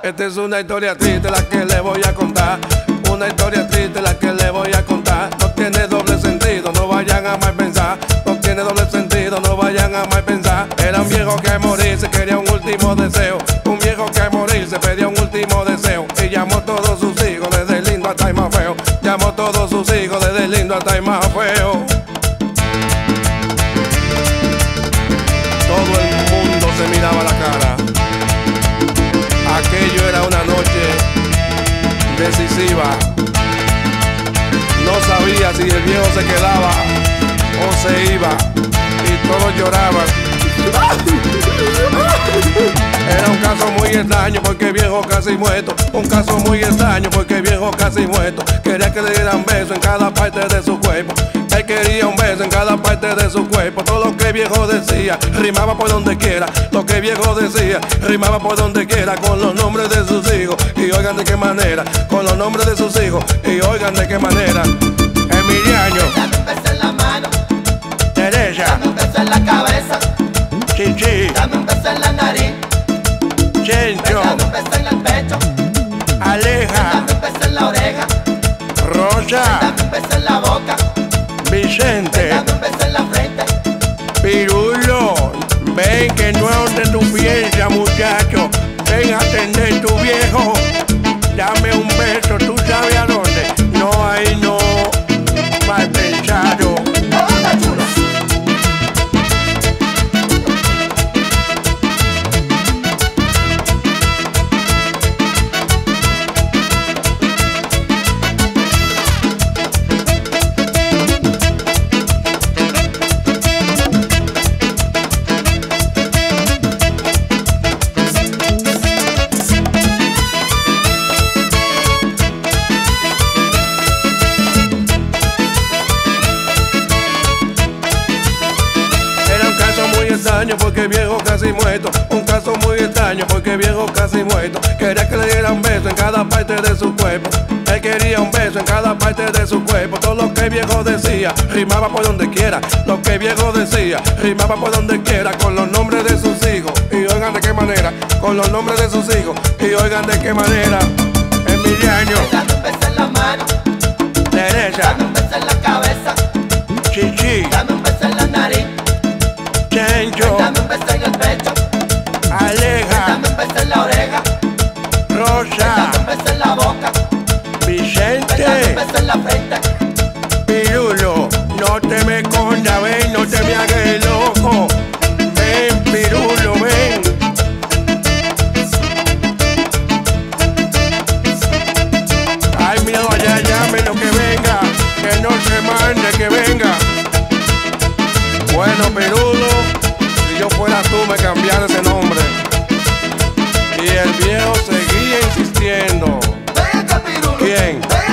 Esta es una historia triste la que le voy a contar. Una historia triste la que le voy a contar. No tiene doble sentido, no vayan a mal pensar. No tiene doble sentido, no vayan a mal pensar. Era un viejo que a morirse quería un último deseo. Un viejo que a morirse pedía un último deseo. Y llamó a todos sus hijos, desde el lindo hasta el más feo. Llamó a todos sus hijos, desde el lindo hasta el más feo. Todo el mundo se miraba la cara. Aquello era una noche decisiva. No sabía si el viejo se quedaba o se iba, y todos lloraban. Era un caso muy extraño porque el viejo casi muerto. Un caso muy extraño porque el viejo casi muerto. Quería que le dieran beso en cada parte de su cuerpo. Él quería un beso en cada parte de su cuerpo. Todo lo que el viejo decía rimaba por donde quiera. Lo que el viejo decía rimaba por donde quiera. Con los nombres de sus hijos, y oigan de qué manera. Con los nombres de sus hijos, y oigan de qué manera. Emiliano, dame un beso en la mano. Teresa, Dame un beso en la cabeza. Chichi, Dame un beso en la nariz. Chencho, Dame un beso en el pecho. Aleja, Dame un beso en la oreja. Rosa, Dame un beso en la boca. Vicente, Dame un beso en la frente. Pirulo, ven que no es donde tú piensas, muchacho. Ven a atender tu viejo. Dame un beso, ¿tú sabes a dónde? No, ahí no, mal pensado. ¡Hola, chulo! Porque el viejo casi muerto. Un caso muy extraño porque el viejo casi muerto. Quería que le dieran beso en cada parte de su cuerpo. Él quería un beso en cada parte de su cuerpo. Todo lo que el viejo decía rimaba por donde quiera. Lo que el viejo decía rimaba por donde quiera. Con los nombres de sus hijos, y oigan de qué manera. Con los nombres de sus hijos, y oigan de qué manera. Emiliano, Dame un beso en la mano. Teresa, Dame un beso en la cabeza. Chichi, Dame un beso en la nariz. Chencho, Dame un beso en el pecho. Aleja, Dame un beso en la oreja. Rosa, Dame un beso en la boca. Dame un Vicente, beso en la frente. Pirulo, no te me escondas, ven, no te me hagas el loco. Ven, Pirulo, ven. Ay, miedo allá, llame lo que venga, que no se mande, que venga. Bueno, Pirulo, si yo fuera tú me cambiara ese nombre. Y el viejo seguía insistiendo. Ven acá, Pirulo. ¿Quién? Ven